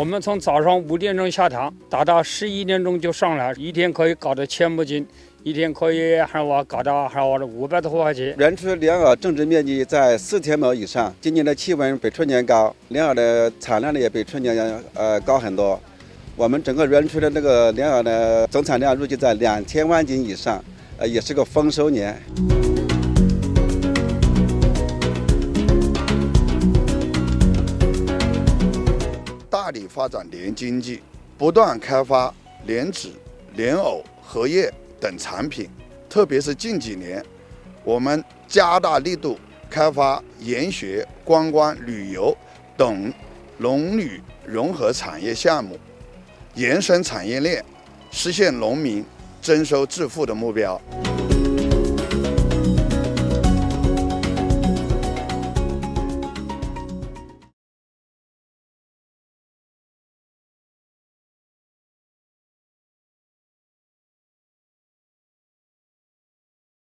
我们从早上5点钟下塘，打到11点钟就上来，一天可以搞到1000亩斤，一天可以搞到500多块钱。 园区莲藕种植面积在4000亩以上，今年的气温比去年高，莲藕的产量呢也比去年高很多。我们整个园区的那个莲藕的总产量预计在2000万斤以上，也是个丰收年。 大力发展莲经济，不断开发莲子、莲藕、荷叶等产品，特别是近几年，我们加大力度开发研学、观光、旅游等农旅融合产业项目，延伸产业链，实现农民增收致富的目标。